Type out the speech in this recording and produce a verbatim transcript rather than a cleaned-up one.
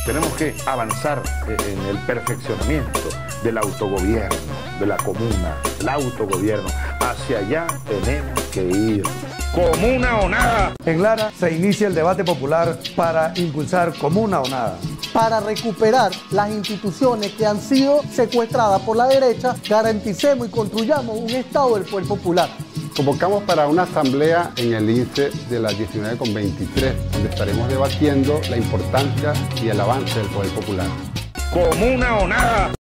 Tenemos que avanzar en el perfeccionamiento del autogobierno, de la comuna, el autogobierno. Hacia allá tenemos que ir. ¡Comuna o nada! En Lara se inicia el debate popular para impulsar comuna o nada. Para recuperar las instituciones que han sido secuestradas por la derecha, garanticemos y construyamos un Estado del poder popular. Convocamos para una asamblea en el I N S E de las diecinueve con veintitrés, donde estaremos debatiendo la importancia y el avance del poder popular. ¡Comuna o nada!